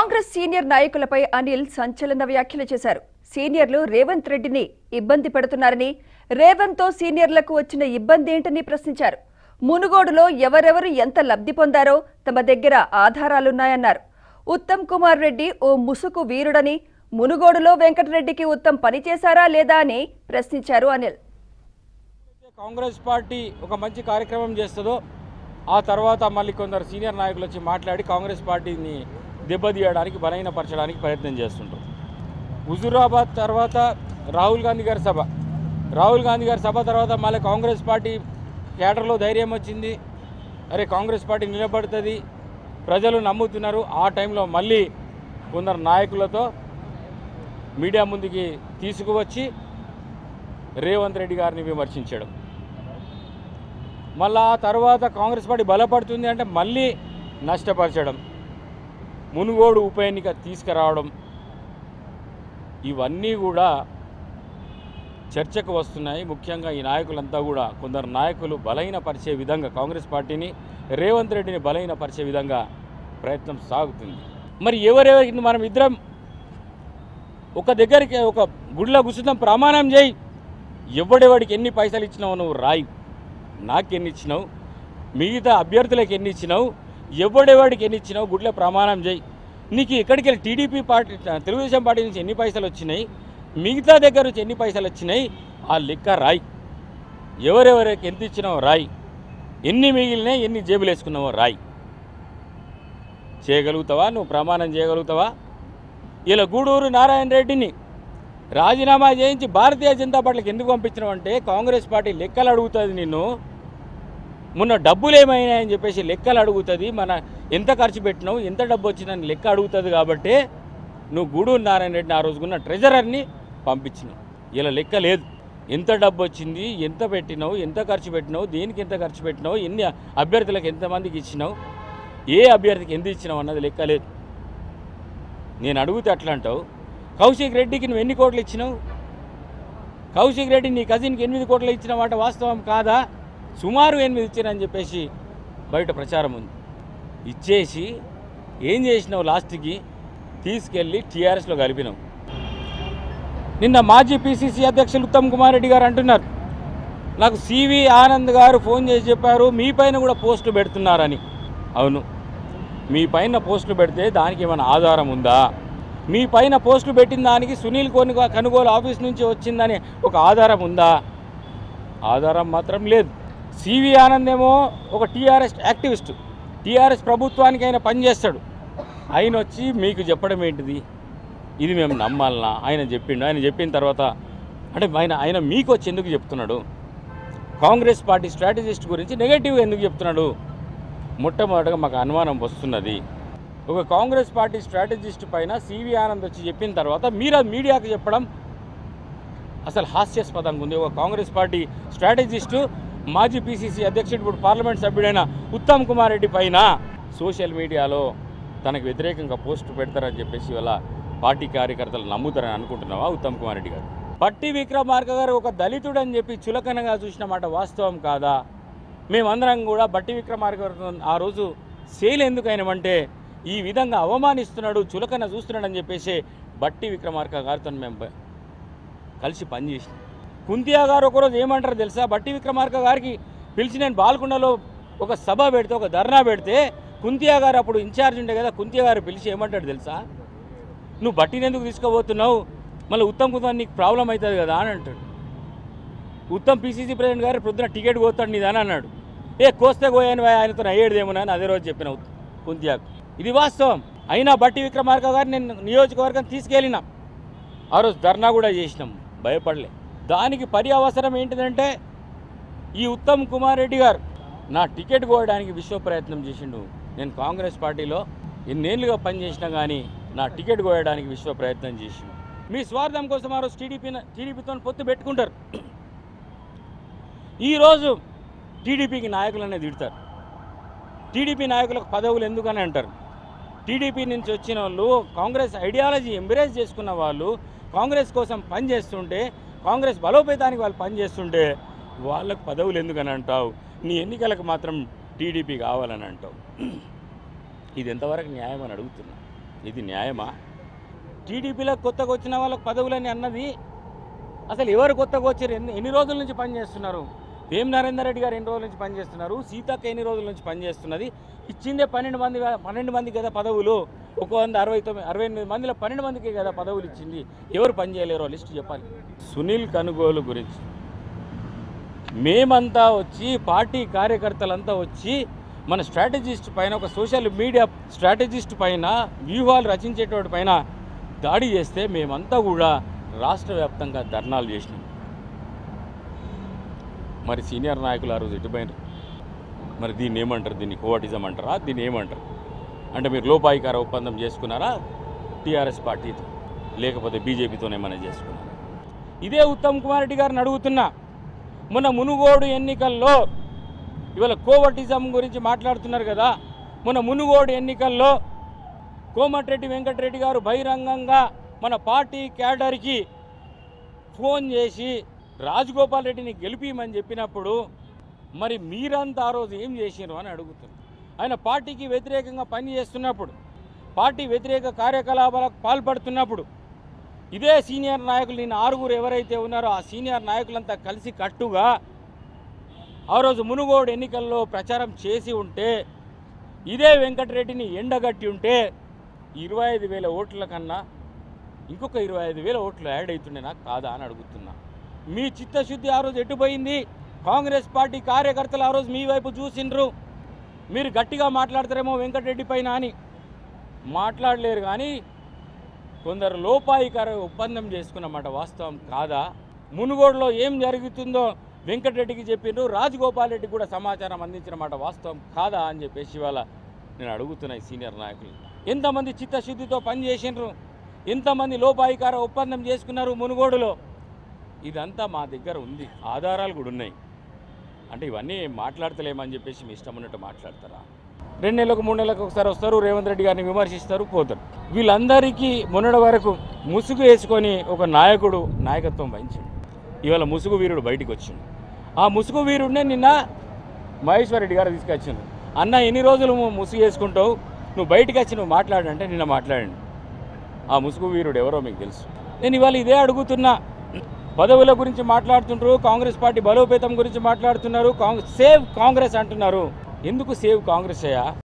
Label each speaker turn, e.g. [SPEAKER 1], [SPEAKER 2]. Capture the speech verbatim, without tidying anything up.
[SPEAKER 1] Congress senior నాయకులపై అనిల్ సంచలన వ్యాఖ్యలు చేశారు. సీనియర్లు రేవంత్ రెడ్డిని ఇబ్బంది పెడుతున్నారని, రేవంత్ తో సీనియర్లకు వచ్చిన ఇబ్బంది ఏంటని ప్రశ్నించారు. మునుగోడులో ఎవరెవరు ఎంత లబ్ధి పొందారో తమ దగ్గర ఆధారాలున్నాయన్నారు. ఉత్తమ్ కుమార్ రెడ్డి ఓ ముసుగు వీరుడని, మునుగోడులో వెంకటరెడ్డికి ఉత్తమ్ పనిచేశారా లేదా అని ప్రశ్నించారు అనిల్.
[SPEAKER 2] కాంగ్రెస్ పార్టీ ఒక మంచి కార్యక్రమం చేస్తుందో ఆ తర్వాత మళ్ళీ కొందరు సీనియర్ నాయకులు వచ్చి మాట్లాడి కాంగ్రెస్ పార్టీని దెబ్బతీయడానికి, బలహీనపరచడానికి ప్రయత్నం చేస్తుంటారు. హుజూరాబాద్ తర్వాత రాహుల్ గాంధీ గారి సభ రాహుల్ గాంధీ గారి సభ తర్వాత మళ్ళీ కాంగ్రెస్ పార్టీ కేడర్లో ధైర్యం వచ్చింది. అరే కాంగ్రెస్ పార్టీ నిలబడుతుంది, ప్రజలు నమ్ముతున్నారు. ఆ టైంలో మళ్ళీ కొందరు నాయకులతో మీడియా ముందుకి తీసుకువచ్చి రేవంత్ రెడ్డి గారిని విమర్శించడం, మళ్ళా ఆ తర్వాత కాంగ్రెస్ పార్టీ బలపడుతుంది అంటే మళ్ళీ నష్టపరచడం, మునుగోడు ఉప ఎన్నిక తీసుకురావడం, ఇవన్నీ కూడా చర్చకు వస్తున్నాయి. ముఖ్యంగా ఈ నాయకులంతా కూడా కొందరు నాయకులు బలహీనపరిచే విధంగా కాంగ్రెస్ పార్టీని, రేవంత్ రెడ్డిని బలహీనపరిచే విధంగా ప్రయత్నం సాగుతుంది. మరి ఎవరెవరికి మనం ఇద్దరం ఒక దగ్గరికి ఒక గుడిలో కూర్చుందాం, ప్రమాణం చేయి, ఎవడెవడికి ఎన్ని పైసలు ఇచ్చినావు నువ్వు రాయి, నాకెన్ని ఇచ్చినావు, మిగతా అభ్యర్థులకు ఎన్ని ఇచ్చినావు, ఎవడెవడికి ఎన్ని ఇచ్చినావు గుడిలో ప్రమాణం చేయి, నీకు ఎక్కడికి వెళ్ళి టీడీపీ పార్టీ తెలుగుదేశం పార్టీ నుంచి ఎన్ని పైసలు వచ్చినాయి, మిగతా దగ్గర నుంచి ఎన్ని పైసలు వచ్చినాయి, ఆ లెక్క రాయి, ఎవరెవరికి ఎంత ఇచ్చినావో రాయి, ఎన్ని మిగిలినాయి, ఎన్ని జేబులు వేసుకున్నావో రాయి. చేయగలుగుతావా? నువ్వు ప్రమాణం చేయగలుగుతావా? ఇలా గూడూరు నారాయణ రెడ్డిని రాజీనామా చేయించి భారతీయ జనతా పార్టీకి ఎందుకు పంపించినావు అంటే కాంగ్రెస్ పార్టీ లెక్కలు అడుగుతుంది నిన్ను. మొన్న డబ్బులు ఏమైనాయని చెప్పేసి లెక్కలు అడుగుతుంది, మన ఎంత ఖర్చు పెట్టినావు, ఎంత డబ్బు వచ్చిందని లెక్క అడుగుతుంది. కాబట్టి నువ్వు గూడూరు నారాయణ రెడ్డిని ఆ రోజుకున్న ట్రెజరర్ని పంపించినావు. ఇలా లెక్క లేదు, ఎంత డబ్బు వచ్చింది, ఎంత పెట్టినావు, ఎంత ఖర్చు పెట్టినావు, దేనికి ఎంత ఖర్చు పెట్టినావు, ఎన్ని అభ్యర్థులకు ఎంతమందికి ఇచ్చినావు, ఏ అభ్యర్థికి ఎంత ఇచ్చినావు అన్నది లెక్క లేదు. నేను అడిగితే అట్లా అంటావు. కౌశిక్ రెడ్డికి నువ్వు ఎన్ని కోట్లు ఇచ్చినావు? కౌశిక్ రెడ్డి నీ కజిన్కి ఎనిమిది కోట్లు ఇచ్చిన మాట వాస్తవం కాదా? సుమారు ఎనిమిది ఇచ్చారని చెప్పేసి బయట ప్రచారం ఉంది. ఇచ్చేసి ఏం చేసినావు? లాస్ట్కి తీసుకెళ్ళి టీఆర్ఎస్లో కలిపినావు. నిన్న మాజీ పీసీసీ అధ్యక్షులు ఉత్తమ్ కుమార్ రెడ్డి గారు అంటున్నారు, నాకు సివి ఆనంద్ గారు ఫోన్ చేసి చెప్పారు మీ పైన కూడా పోస్టులు పెడుతున్నారని. అవును, మీ పైన పోస్టులు పెడితే దానికి ఏమైనా ఆధారం ఉందా? మీ పైన పోస్టులు పెట్టిన దానికి సునీల్ కొనుగో కొనుగోలు ఆఫీస్ నుంచి వచ్చిందని ఒక ఆధారం ఉందా? ఆధారం మాత్రం లేదు. సివి ఆనంద్ ఏమో ఒక టీఆర్ఎస్ యాక్టివిస్టు, టీఆర్ఎస్ ప్రభుత్వానికి ఆయన పనిచేస్తాడు. ఆయన వచ్చి మీకు చెప్పడం ఏంటిది? ఇది మేము నమ్మాలనా? ఆయన చెప్పిండు. ఆయన చెప్పిన తర్వాత అంటే ఆయన ఆయన మీకు వచ్చి ఎందుకు చెప్తున్నాడు? కాంగ్రెస్ పార్టీ స్ట్రాటజిస్ట్ గురించి నెగటివ్గా ఎందుకు చెప్తున్నాడు? మొట్టమొదటిగా మాకు అనుమానం వస్తున్నది. ఒక కాంగ్రెస్ పార్టీ స్ట్రాటజిస్ట్ పైన సివి ఆనంద్ వచ్చి చెప్పిన తర్వాత మీరు మీడియాకు చెప్పడం అసలు హాస్యాస్పదంగా ఉంది. ఒక కాంగ్రెస్ పార్టీ స్ట్రాటజిస్టు, మాజీ పీసీసీ అధ్యక్షుడు, ఇప్పుడు పార్లమెంట్ సభ్యుడైన ఉత్తమ్ కుమార్ రెడ్డి పైన సోషల్ మీడియాలో తనకు వ్యతిరేకంగా పోస్టు పెడతారని చెప్పేసి వాళ్ళ పార్టీ కార్యకర్తలు నమ్ముతారని అనుకుంటున్నావా ఉత్తమ్ కుమార్ రెడ్డి గారు? బట్టి విక్రమార్క గారు ఒక దళితుడు అని చెప్పి చులకనగా చూసిన మాట వాస్తవం కాదా? మేమందరం కూడా బట్టి విక్రమార్క గారు ఆ రోజు సేల్ ఎందుకు అయినామంటే ఈ విధంగా అవమానిస్తున్నాడు, చులకన చూస్తున్నాడు అని చెప్పేసి బట్టి విక్రమార్క గారితో మేము కలిసి పనిచేసినాం. కుంతియా గారు ఒకరోజు ఏమంటారు తెలుసా? బట్టి విక్రమార్క గారికి పిలిచి నేను బాల్కొండలో ఒక సభ పెడితే, ఒక ధర్నా పెడితే కుంతియా గారు అప్పుడు ఇన్ఛార్జ్ ఉండే కదా, కుంతియా గారు పిలిచి ఏమంటాడు తెలుసా? నువ్వు బట్టిని ఎందుకు తీసుకోబోతున్నావు, మళ్ళీ ఉత్తమ్ కుమార్ నీకు ప్రాబ్లం అవుతుంది కదా అని అంటాడు. ఉత్తమ్ పీసీసీ ప్రెసిడెంట్ గారు పొద్దున టికెట్ కోస్తాడు నీదని అన్నాడు. ఏ కోస్తే కోయని ఆయనతో అయ్యేదేమోనా అని అదే రోజు చెప్పిన కుంతియాకు. ఇది వాస్తవం. అయినా బట్టి విక్రమార్క గారు నేను నియోజకవర్గం తీసుకెళ్ళినా, ఆ రోజు ధర్నా కూడా చేసినాం, భయపడలే. దానికి పర్యవసరం ఏంటిదంటే ఈ ఉత్తమ్ కుమార్ రెడ్డి గారు నా టికెట్ కోయడానికి విశ్వ ప్రయత్నం చేసిండు. నేను కాంగ్రెస్ పార్టీలో ఎన్నేళ్ళుగా పనిచేసినా కానీ నా టికెట్ కోయడానికి విశ్వ ప్రయత్నం చేసిండు. మీ స్వార్థం కోసం ఆ రోజు టీడీపీ టీడీపీతో పొత్తు పెట్టుకుంటారు. ఈరోజు టీడీపీకి నాయకులనే తిడతారు. టీడీపీ నాయకులకు పదవులు ఎందుకని అంటారు. టీడీపీ నుంచి వచ్చిన వాళ్ళు, కాంగ్రెస్ ఐడియాలజీ ఎంబ్రేస్ చేసుకున్న వాళ్ళు, కాంగ్రెస్ కోసం పనిచేస్తుంటే, కాంగ్రెస్ బలోపేతానికి వాళ్ళు పనిచేస్తుంటే వాళ్ళకు పదవులు ఎందుకని అంటావు? నీ ఎన్నికలకు మాత్రం టీడీపీ కావాలని అంటావు. ఇది ఎంతవరకు న్యాయం అని అడుగుతున్నా. ఇది న్యాయమా? టీడీపీలో కొత్తగా వచ్చిన వాళ్ళకి పదవులని అన్నది అసలు ఎవరు కొత్తగా వచ్చారు? ఎన్ని ఎన్ని రోజుల నుంచి పనిచేస్తున్నారు? వేం నరేందర్ రెడ్డి గారు ఎన్ని రోజుల నుంచి పనిచేస్తున్నారు? సీతక్క ఎన్ని రోజుల నుంచి పనిచేస్తున్నది? ఇచ్చిందే పన్నెండు మంది పన్నెండు మంది కదా పదవులు. ఒక వంద అరవై తొమ్మిది అరవై ఎనిమిది మందిలో పన్నెండు మందికి కదా పదవులు ఇచ్చింది. ఎవరు పనిచేయలేరో లిస్టు చెప్పాలి. సునీల్ కనుగోలు గురించి మేమంతా వచ్చి పార్టీ కార్యకర్తలంతా వచ్చి మన స్ట్రాటజిస్ట్ పైన, ఒక సోషల్ మీడియా స్ట్రాటజిస్ట్ పైన, వ్యూహాలు రచించేటోటి పైన దాడి చేస్తే మేమంతా కూడా రాష్ట్ర వ్యాప్తంగా ధర్నాలు చేసినాం. మరి సీనియర్ నాయకులు ఆ రోజు ఎటుపోయినారు? మరి దీన్ని ఏమంటారు? దీన్ని కోవటిజం అంటారా? దీన్ని ఏమంటారు? అంటే మీరు లోపాయికార ఒప్పందం చేసుకున్నారా టీఆర్ఎస్ పార్టీతో, లేకపోతే బీజేపీతోనే ఏమైనా చేసుకున్నారా? ఇదే ఉత్తమ్ కుమార్ రెడ్డి గారిని అడుగుతున్నా. మొన్న మునుగోడు ఎన్నికల్లో ఇవాళ కోవటిజం గురించి మాట్లాడుతున్నారు కదా. మొన్న మునుగోడు ఎన్నికల్లో కోమటిరెడ్డి వెంకటరెడ్డి గారు బహిరంగంగా మన పార్టీ క్యాడర్కి ఫోన్ చేసి రాజగోపాల్ రెడ్డిని గెలిపిమని చెప్పినప్పుడు మరి మీరంతా ఆ రోజు ఏం చేసినారు అని అడుగుతున్నారు. ఆయన పార్టీకి వ్యతిరేకంగా పనిచేస్తున్నప్పుడు, పార్టీ వ్యతిరేక కార్యకలాపాలకు పాల్పడుతున్నప్పుడు ఇదే సీనియర్ నాయకులు, నిన్న ఆరుగురు ఎవరైతే ఉన్నారో ఆ సీనియర్ నాయకులంతా కలిసి కట్టుగా ఆ రోజు మునుగోడు ఎన్నికల్లో ప్రచారం చేసి ఉంటే, ఇదే వెంకటరెడ్డిని ఎండగట్టి ఉంటే ఇరవై ఐదు వేల ఓట్ల కన్నా ఇంకొక ఇరవై ఐదు వేల ఓట్లు యాడ్ అవుతుండేనా కాదా అని అడుగుతున్నా. మీ చిత్తశుద్ధి ఆ రోజు ఎటుపోయింది? కాంగ్రెస్ పార్టీ కార్యకర్తలు ఆ రోజు మీ వైపు చూసిండ్రు. మీరు గట్టిగా మాట్లాడతారేమో వెంకటరెడ్డి పైన అని మాట్లాడలేరు, కానీ కొందరు లోపాయికార ఒప్పందం చేసుకున్నమాట వాస్తవం కాదా? మునుగోడులో ఏం జరుగుతుందో వెంకటరెడ్డికి చెప్పిండ్రు, రాజగోపాల్ రెడ్డి కూడా సమాచారం అందించిన మాట వాస్తవం కాదా అని చెప్పేసి ఇవాళ నేను అడుగుతున్నాయి సీనియర్ నాయకులు. ఎంతమంది చిత్తశుద్ధితో పనిచేసిండ్రు? ఎంతమంది లోపాయికార ఒప్పందం చేసుకున్నారు మునుగోడులో? ఇదంతా మా దగ్గర ఉంది, ఆధారాలు కూడా ఉన్నాయి. అంటే ఇవన్నీ మాట్లాడతలేమని చెప్పేసి మీ ఇష్టం ఉన్నట్టు మాట్లాడతారా? రెండు నెలలకు మూడు నెలలకు ఒకసారి వస్తారు, రేవంత్ రెడ్డి గారిని విమర్శిస్తారు, పోతారు. వీళ్ళందరికీ మొన్నటి వరకు ముసుగు వేసుకొని ఒక నాయకుడు నాయకత్వం వహించాడు. ఇవాళ ముసుగు వీరుడు బయటికి వచ్చిండు. ఆ ముసుగు వీరుడినే నిన్న మహేశ్వర్ రెడ్డి గారు తీసుకొచ్చిండు. అన్న ఎన్ని రోజులు ముసుగు వేసుకుంటావు, నువ్వు బయటికి వచ్చి నువ్వు మాట్లాడంటే నిన్న మాట్లాడండి. ఆ ముసుగు వీరుడు ఎవరో మీకు తెలుసు. నేను ఇవాళ ఇదే అడుగుతున్నా. పదవుల గురించి మాట్లాడుతుంటారు, కాంగ్రెస్ పార్టీ బలోపేతం గురించి మాట్లాడుతున్నారు, కాంగ్రెస్ సేవ్ కాంగ్రెస్ అంటున్నారు. ఎందుకు సేవ్ కాంగ్రెస్ అయ్యా?